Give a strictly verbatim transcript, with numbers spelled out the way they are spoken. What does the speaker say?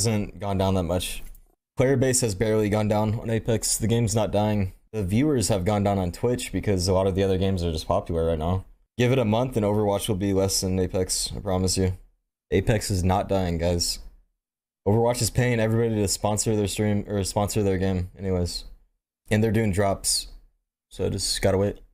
hasn't gone down that much. Player base has barely gone down on Apex. The game's not dying. The viewers have gone down on Twitch because a lot of the other games are just popular right now. Give it a month and Overwatch will be less than Apex, I promise you. Apex is not dying, guys. Overwatch is paying everybody to sponsor their stream or sponsor their game anyways. And they're doing drops. So just gotta wait.